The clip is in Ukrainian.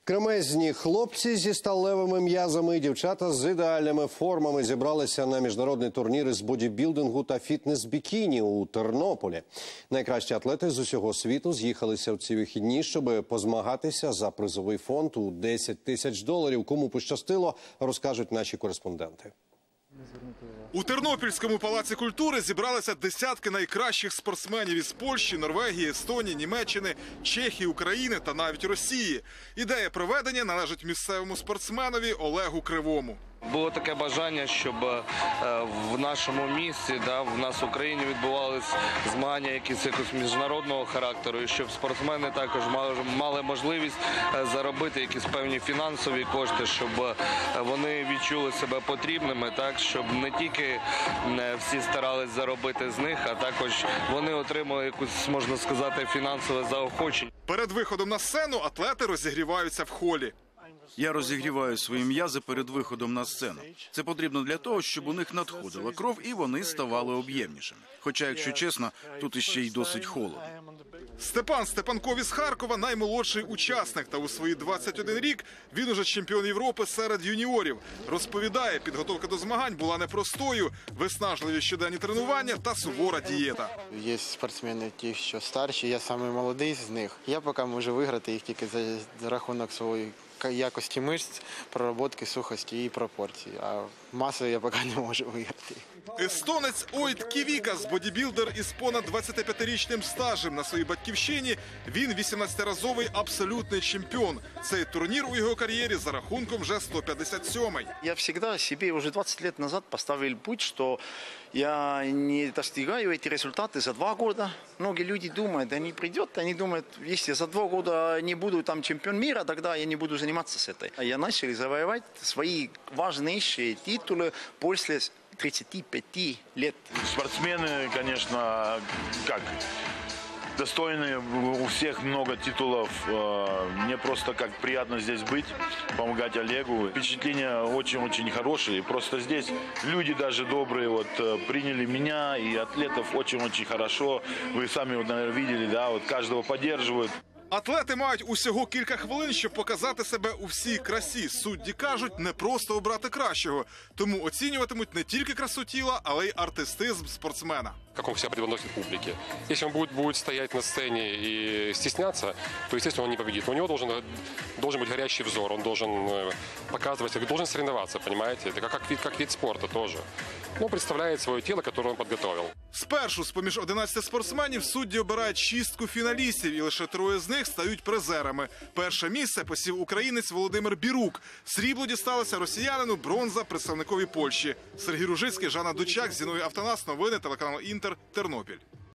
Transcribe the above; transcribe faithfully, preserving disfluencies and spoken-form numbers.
Кремезні хлопці зі сталевими м'язами і дівчата з ідеальними формами зібралися на міжнародний турнір із бодібілдингу та фітнес-бікіні у Тернополі. Найкращі атлети з усього світу з'їхалися в ці вихідні, щоб позмагатися за призовий фонд у десять тисяч доларів. Кому пощастило, розкажуть наші кореспонденти. У Тернопільському палаці культури зібралися десятки найкращих спортсменів із Польщі, Норвегії, Естонії, Німеччини, Чехії, України та навіть Росії. Ідея проведення належить місцевому спортсменові Олегу Кривому. Було таке бажання, щоб в нашому місті, да, в нас в Україні відбувалися змагання якісь якось міжнародного характеру, і щоб спортсмени також мали можливість заробити якісь певні фінансові кошти, щоб вони відчули себе потрібними, так, щоб не тільки всі старались заробити з них, а також вони отримали якусь, можна сказати, фінансове заохочення. Перед виходом на сцену атлети розігріваються в холі. Я розігріваю свої м'язи перед виходом на сцену. Це потрібно для того, щоб у них надходила кров і вони ставали об'ємнішими. Хоча, якщо чесно, тут іще й досить холодно. Степан Степанков із Харкова – наймолодший учасник. Та у свої двадцять один рік він уже чемпіон Європи серед юніорів. Розповідає, підготовка до змагань була непростою, виснажливі щоденні тренування та сувора дієта. Є спортсмени ті, що старші, я самий молодий з них. Я поки можу виграти їх тільки за рахунок своєї якості мишць, пророботки, сухості і пропорції. А масою я поки не можу виграти. Естонець Ойт Ківікас, бодібілдер із понад двадцятип'ятирічним стажем на своїй батьківщині. Він вісімнадцятиразовий абсолютний чемпіон. Цей турнір у його кар'єрі за рахунком вже сто п'ятдесят сьомий. Я всегда себе уже двадцать лет назад поставил путь, что я не достигаю эти результаты за два года. Многие люди думают, они придут, они думают, если за два года не буду там чемпион мира, тогда я не буду заниматься с этой. Я начал завоевать свои важнейшие титулы после тридцати пяти лет. Спортсмены, конечно, как достойные, у всех много титулов. Мне просто как приятно здесь быть, помогать Олегу. Впечатления очень-очень хорошие. Просто здесь люди даже добрые вот приняли меня и атлетов очень-очень хорошо. Вы сами, вот, наверное, видели, да, вот каждого поддерживают. Атлети мають усього кілька хвилин, щоб показати себе у всій красі. Судді кажуть, не просто обрати кращого. Тому оцінюватимуть не тільки красу тіла, але й артистизм спортсмена. Как он себя преподносит публике. Если он будет, будет стоять на сцене и стесняться, то, естественно, он не победит. У него должен, должен быть горящий взор, он должен показывать, должен соревноваться, понимаете? Это как вид, как вид спорта тоже. Он представляет свое тело, которое он подготовил. Спершу, з-поміж одинадцяти спортсменів, судді обирають шістку фіналістів, і лише троє з них стають призерами. Перше місце посів українець Володимир Бірук. Срібло дісталося росіянину, бронза – представникові Польщі. Сергій Ружицький, Жанна Дучак, Зіновій Автонас, новини, телеканал Інтер, Тернопіль.